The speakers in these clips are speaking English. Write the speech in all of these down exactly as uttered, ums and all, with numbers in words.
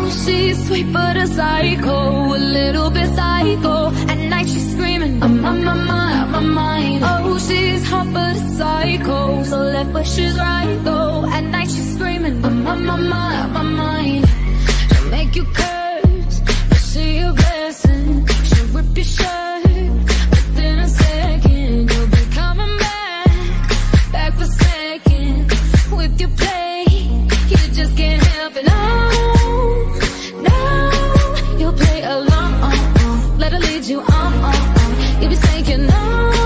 she's sweet but a psycho, a little bit psycho. At night she's screaming, I'm on my mind, my mind. Oh, she's hot but a psycho, so left but she's right though. At night she's screaming, I'm on my mind, my mind. She'll make you curse, but she a blessing. She'll rip your shirt within a second. You'll be coming back, back for second. With your play, you just can't help it. No, no, you'll play along, let her lead you on, on, on. You'll be saying no,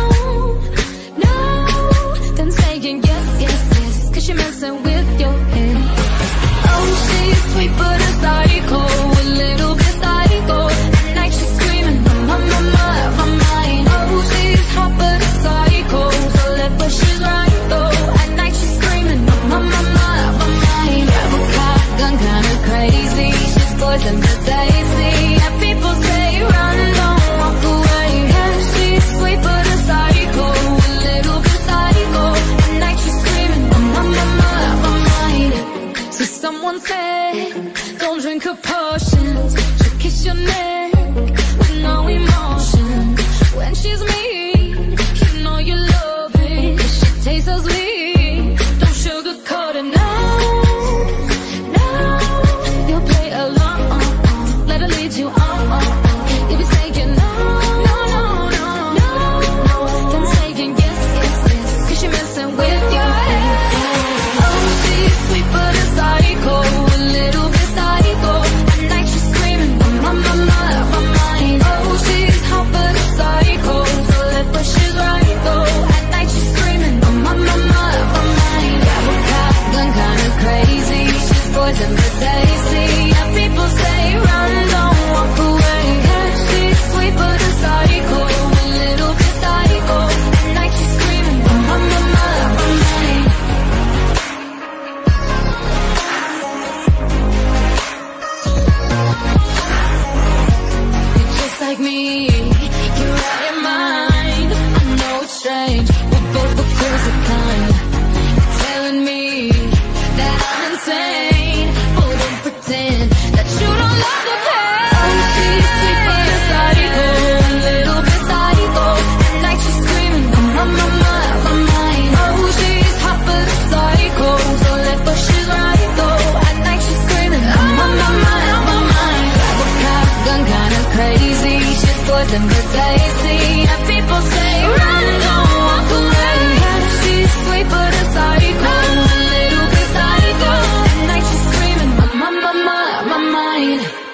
no, then saying yes, yes, yes, cause you're messing with your head. Oh, she's sweet but a psycho, a little bit psycho. At night she's screaming, I'm on my mind, my mind. Oh, she's hot but a psycho, so left but she's right though. At night she's screaming, I'm on my mind, my mind. Grab a cop, gun kinda crazy, she's poison but tasty. And people say run, don't walk away. Yeah, she's sweet but a psycho, a little bit psycho. At night she's screaming, I'm on my mind, my mind. So someone said, don't drink her potions. She'll kiss your neck with no emotion. When she's mean, you know you love it. She tastes so sweet, don't sugarcoat it. No, no, you'll play along, let her lead you on. You'll be saying no, no, no, no, no, no, then saying yes, yes, yes, cause you're messing with your head. Oh, she's sweet but a psycho, a little bit psycho. At night she's screaming, I'm on my mind, my mind. Oh, she's hot but a psycho, so left but she's right though. At night she's screaming, I'm on my mind, my mind. Grab a cop, gun kinda crazy, she's poison but tasty. And people say run, don't walk away. Yeah, she's sweet but a psycho, a little bit psycho. At night she's screaming, I'm on my mind, my mind. You're just like me, you're out your mind. I know it's strange, we're both the crazy kind. You're telling me that I'm insane, oh don't pretend that you don't love the pain. Oh, she's sweet but a psycho, a little bit psycho. At night she's screaming, I'm on my mind, my mind. Oh, she's hot but a psycho, so left but she's right though. At night she's screaming, I'm on my mind, my mind. Grab a cop, gun kinda crazy, she's poison but tasty. And people say run, don't walk away. Yeah, she's sweet but a psycho, a little bit psycho. At night she's screaming, I'm on my mind, my mind.